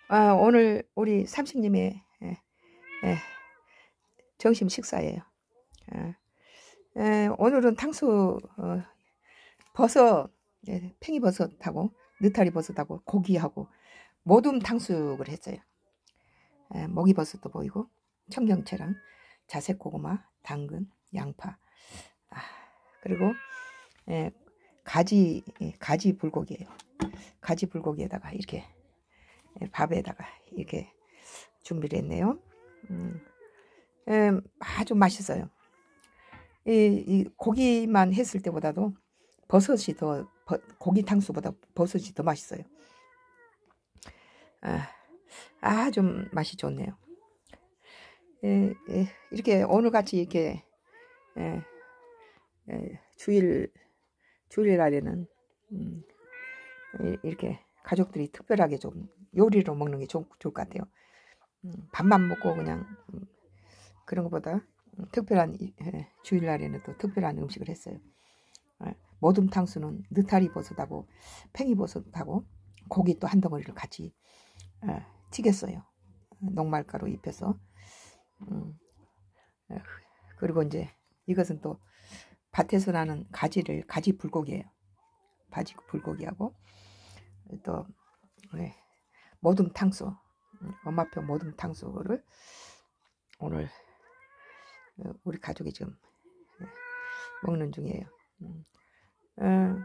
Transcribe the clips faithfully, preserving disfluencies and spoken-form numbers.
아, 오늘 우리 삼식님의 예, 예, 점심 식사예요. 아, 예, 오늘은 탕수 어, 버섯, 예, 팽이버섯하고 느타리버섯하고 고기하고 모둠 탕수육을 했어요. 예, 먹이버섯도 보이고 청경채랑 자색고구마, 당근, 양파, 아, 그리고 예, 가지 예, 가지 불고기예요. 가지 불고기에다가 이렇게 예, 밥에다가 이렇게 준비를 했네요. 음, 예, 아주 맛있어요. 이, 이 고기만 했을 때보다도 버섯이 더 버, 고기 탕수보다 버섯이 더 맛있어요. 아, 아주 맛이 좋네요. 예, 예, 이렇게 오늘같이 이렇게 예, 예, 주일 주일날에는 음, 이렇게 가족들이 특별하게 좀 요리로 먹는 게 좋, 좋을 것 같아요. 음, 밥만 먹고 그냥 음, 그런 것보다 특별한 예, 주일날에는 또 특별한 음식을 했어요. 예, 모둠 탕수는 느타리 버섯하고 팽이 버섯하고 고기 또 한 덩어리를 같이 예, 튀겼어요. 녹말가루 입혀서. 음, 예, 그리고 이제 이것은 또 밭에서 나는 가지를 가지 불고기예요. 가지 불고기하고 또 예, 모둠 탕수, 엄마표 모둠 탕수를 오늘 우리 가족이 지금 먹는 중이에요. 음, 음,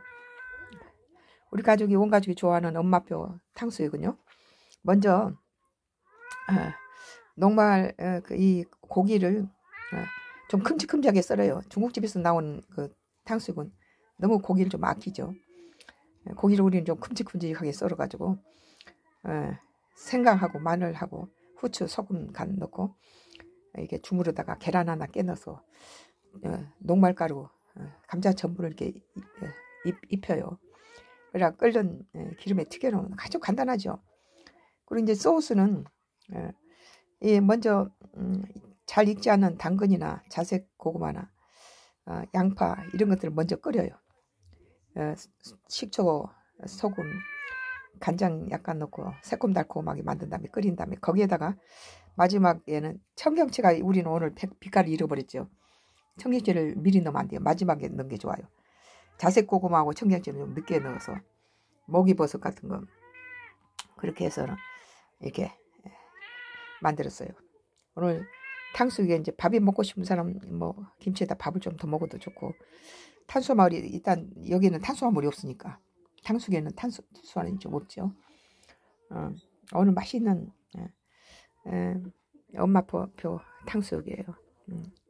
우리 가족이 온 가족이 좋아하는 엄마표 탕수육은요. 먼저 아, 녹말 어, 그 이 고기를 어, 좀 큼직큼직하게 썰어요. 중국집에서 나온 그 탕수육은 너무 고기를 좀 아끼죠. 고기를 우리는 좀 큼직큼직하게 썰어가지고 어, 생강하고 마늘하고 후추, 소금 간 넣고 이게 주물르다가 계란 하나 깨 넣어서 어, 녹말가루, 어, 감자 전분을 이렇게 입, 입혀요. 그래 끓는 기름에 튀겨놓으면 아주 간단하죠. 그리고 이제 소스는 어, 예, 먼저 음, 잘 익지 않은 당근이나 자색 고구마나 어, 양파 이런 것들을 먼저 끓여요. 어, 식초, 소금, 간장 약간 넣고 새콤달콤하게 만든 다음에 끓인 다음에 거기에다가 마지막에는 청경채가 우리는 오늘 빛깔을 잃어버렸죠. 청경채를 미리 넣으면 안 돼요. 마지막에 넣는 게 좋아요. 자색 고구마하고 청경채는 좀 늦게 넣어서 목이버섯 같은 거 그렇게 해서는 이렇게 만들었어요. 오늘 탕수육에 이제 밥이 먹고 싶은 사람 뭐 김치에다 밥을 좀 더 먹어도 좋고 탄수화물이 일단 여기는 탄수화물이 없으니까 탕수육에는 탄수, 탄수화물이 좀 없죠. 어, 오늘 맛있는 예, 예, 엄마표 탕수육이에요. 음.